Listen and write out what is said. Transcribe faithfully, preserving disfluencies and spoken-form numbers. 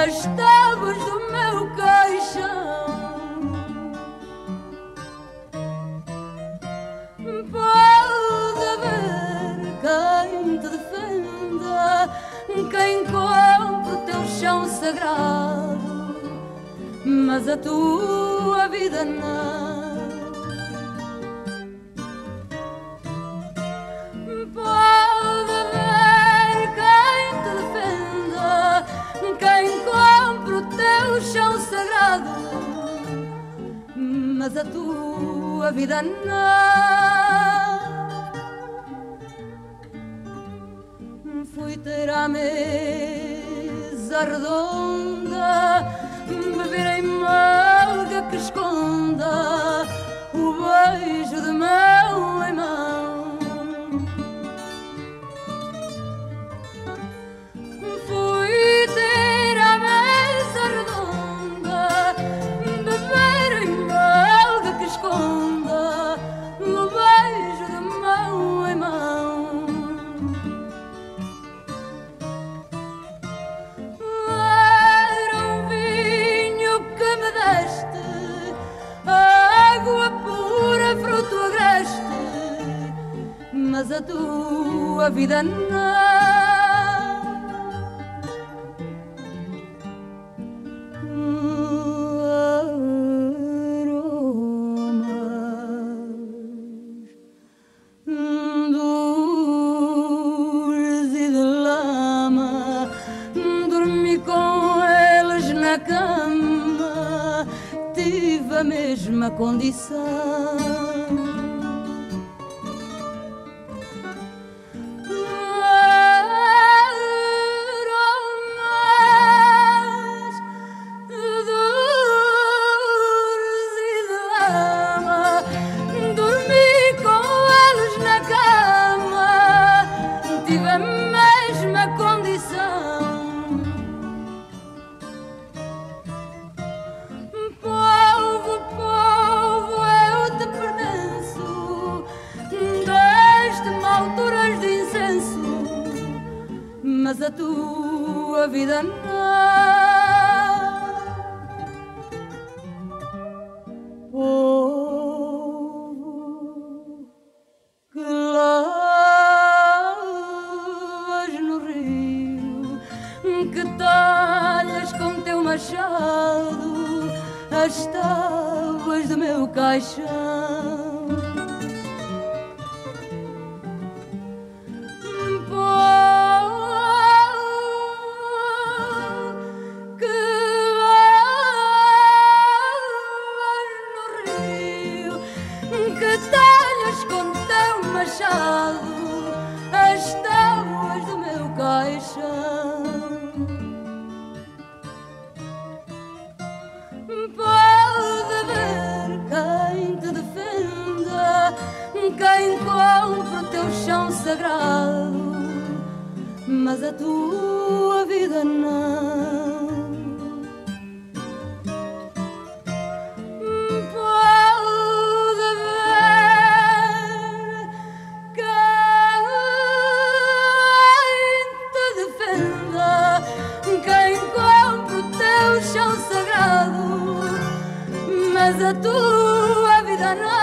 as tábuas do meu caixão. Pode haver quem te defenda, quem compre o teu chão sagrado, mas a tua vida não. Pode haver quem te defenda, quem compre o teu chão sagrado, mas a tua vida não. Fui ter à mesa redonda, beber em malga que esconda o beijo de mão em mão. Fui ter à mesa redonda, beber em malga que esconda o beijo de mão em mão. Água pura, fruto agreste, mas a tua vida não. Aromas dores e de lama, dormi com eles na cama, tive a mesma condição. Aromas, dores e de lama, dormi com eles na cama, tive a mesma condição. Povo, povo, eu te pertenço, deste-me alturas de incenso, mas a tua vida não. Povo que lavas no rio, que talhas com teu machado as tábuas do meu caixão. Povo que lavas no rio, que talhas com teu machado as tábuas do meu caixão. Pode haver quem te defenda, quem compre o teu chão sagrado, mas a tua vida não. Pode haver quem te defenda, quem compre o teu chão sagrado, mas a tua vida não.